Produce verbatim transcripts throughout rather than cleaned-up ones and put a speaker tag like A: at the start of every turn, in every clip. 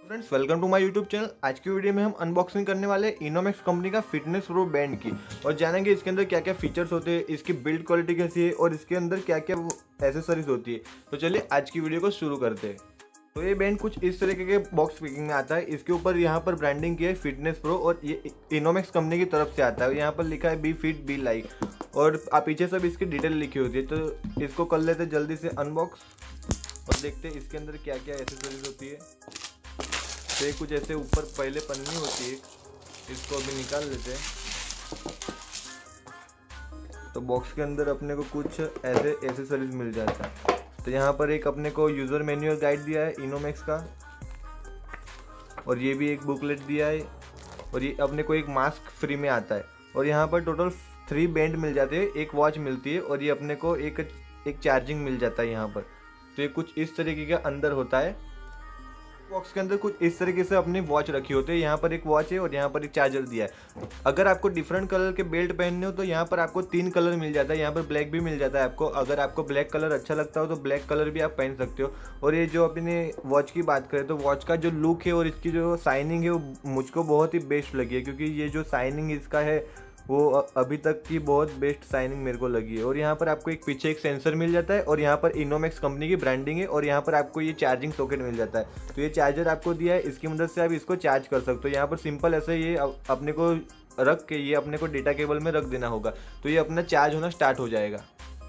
A: Friends, welcome to my YouTube channel. आज की video में हम अनबॉक्सिंग करने वाले हैं इनोमैक्स कंपनी का फिटनेस प्रो बैंड की और जानेंगे इसके अंदर क्या क्या फीचर्स होते हैं, इसकी बिल्ड क्वालिटी कैसी है और इसके अंदर क्या क्या एसेसरीज होती है। तो चलिए आज की वीडियो को शुरू करते हैं। तो ये बैंड कुछ इस तरीके के बॉक्स पैकिंग में आता है। इसके ऊपर यहाँ पर ब्रांडिंग की है फिटनेस प्रो और ये इनोमैक्स कंपनी की तरफ से आता है। यहाँ पर लिखा है बी फिट बी लाइक और आप पीछे सब इसकी डिटेल लिखी होती है। तो इसको कर लेते जल्दी से अनबॉक्स और देखते हैं इसके अंदर क्या क्या एसेसरीज होती है। तो कुछ ऐसे ऊपर पहले पन्नी होती है, इसको अभी निकाल लेते हैं। तो बॉक्स के अंदर अपने को कुछ ऐसे एसेसरीज मिल जाता है। तो यहाँ पर एक अपने को यूज़र मैनुअल गाइड दिया है इनोमैक्स का और ये भी एक बुकलेट दिया है और ये अपने को एक मास्क फ्री में आता है। और यहाँ पर टोटल थ्री बैंड मिल जाते हैं, एक वॉच मिलती है और ये अपने को एक एक चार्जिंग मिल जाता है यहाँ पर। तो ये कुछ इस तरीके का अंदर होता है। बॉक्स के अंदर कुछ इस तरीके से अपनी वॉच रखी होती है। यहाँ पर एक वॉच है और यहाँ पर एक चार्जर दिया है। अगर आपको डिफरेंट कलर के बेल्ट पहनने हो तो यहाँ पर आपको तीन कलर मिल जाता है। यहाँ पर ब्लैक भी मिल जाता है आपको। अगर आपको ब्लैक कलर अच्छा लगता हो तो ब्लैक कलर भी आप पहन सकते हो। और ये जो अपने वॉच की बात करें तो वॉच का जो लुक है और इसकी जो शाइनिंग है वो मुझको बहुत ही बेस्ट लगी है, क्योंकि ये जो शाइनिंग इसका है वो अभी तक की बहुत बेस्ट शाइनिंग मेरे को लगी है। और यहाँ पर आपको एक पीछे एक सेंसर मिल जाता है और यहाँ पर इनोमैक्स कंपनी की ब्रांडिंग है और यहाँ पर आपको ये चार्जिंग सॉकेट मिल जाता है। तो ये चार्जर आपको दिया है, इसकी मदद से आप इसको चार्ज कर सकते हो। यहाँ पर सिंपल ऐसे ये अपने को रख के ये अपने को डेटा केबल में रख देना होगा तो ये अपना चार्ज होना स्टार्ट हो जाएगा।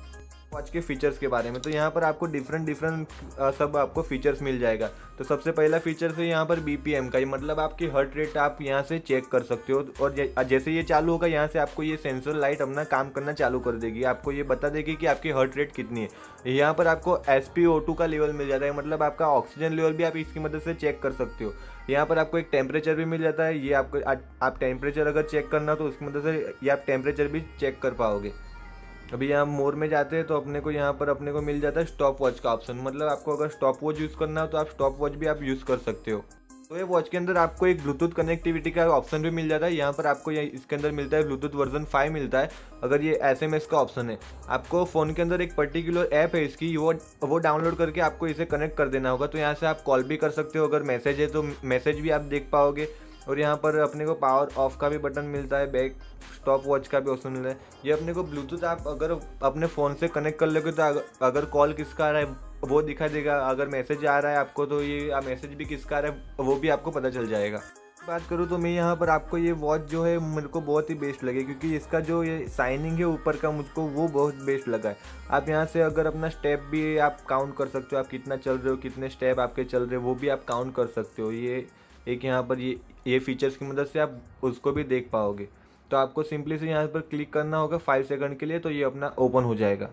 A: वॉच के फीचर्स के बारे में तो यहाँ पर आपको डिफरेंट डिफरेंट सब आपको फीचर्स मिल जाएगा। तो सबसे पहला फीचर है यहाँ पर बीपीएम का, ये मतलब आपकी हार्ट रेट आप यहाँ से चेक कर सकते हो। और जैसे ये चालू होगा यहाँ से आपको ये सेंसर लाइट अपना काम करना चालू कर देगी, आपको ये बता देगी कि आपकी हार्ट रेट कितनी है। यहाँ पर आपको एस पी ओ टू का लेवल मिल जाता है, मतलब आपका ऑक्सीजन लेवल भी आप इसकी मदद से चेक कर सकते हो। यहाँ पर आपको एक टेम्परेचर भी मिल जाता है, ये आपको आप टेम्परेचर अगर चेक करना हो तो उसकी मदद से ये आप टेम्परेचर भी चेक कर पाओगे। अभी यहाँ मोर में जाते हैं तो अपने को यहाँ पर अपने को मिल जाता है स्टॉप वॉच का ऑप्शन, मतलब आपको अगर स्टॉप वॉच यूज़ करना हो तो आप स्टॉप वॉच भी आप यूज़ कर सकते हो। तो ये वॉच के अंदर आपको एक ब्लूटूथ कनेक्टिविटी का ऑप्शन भी मिल जाता है। यहाँ पर आपको ये इसके अंदर मिलता है ब्लूटूथ वर्जन फाइव मिलता है। अगर ये एसएमएस का ऑप्शन है, आपको फ़ोन के अंदर एक पर्टिकुलर ऐप है इसकी, वो वो डाउनलोड करके आपको इसे कनेक्ट कर देना होगा। तो यहाँ से आप कॉल भी कर सकते हो, अगर मैसेज है तो मैसेज भी आप देख पाओगे। और यहाँ पर अपने को पावर ऑफ का भी बटन मिलता है, बैक स्टॉप वॉच का भी ऑप्शन मिलता है। ये अपने को ब्लूटूथ आप अगर अपने फ़ोन से कनेक्ट कर लोगे तो अगर कॉल किसका आ रहा है वो दिखा देगा, अगर मैसेज आ रहा है आपको तो ये मैसेज भी किसका आ रहा है वो भी आपको पता चल जाएगा। बात करूँ तो मैं यहाँ पर आपको ये वॉच जो है मेरे को बहुत ही बेस्ट लगे, क्योंकि इसका जो ये शाइनिंग है ऊपर का मुझको वो बहुत बेस्ट लगा है। आप यहाँ से अगर अपना स्टेप भी आप काउंट कर सकते हो, आप कितना चल रहे हो, कितने स्टेप आपके चल रहे हो वो भी आप काउंट कर सकते हो। ये एक यहाँ पर ये ये फीचर्स की मदद से आप उसको भी देख पाओगे। तो आपको सिंपली से यहाँ पर क्लिक करना होगा फाइव सेकंड के लिए, तो ये अपना ओपन हो जाएगा।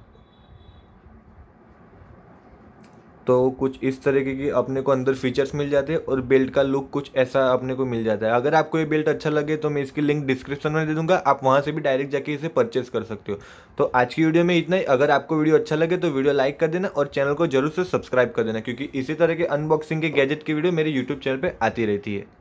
A: तो कुछ इस तरीके की अपने को अंदर फीचर्स मिल जाते हैं और बेल्ट का लुक कुछ ऐसा अपने को मिल जाता है। अगर आपको ये बेल्ट अच्छा लगे तो मैं इसकी लिंक डिस्क्रिप्शन में दे दूंगा, आप वहाँ से भी डायरेक्ट जाके इसे परचेस कर सकते हो। तो आज की वीडियो में इतना ही। अगर आपको वीडियो अच्छा लगे तो वीडियो लाइक कर देना और चैनल को जरूर से सब्सक्राइब कर देना, क्योंकि इसी तरह के अनबॉक्सिंग के गैजेट की वीडियो मेरे यूट्यूब चैनल पर आती रहती है।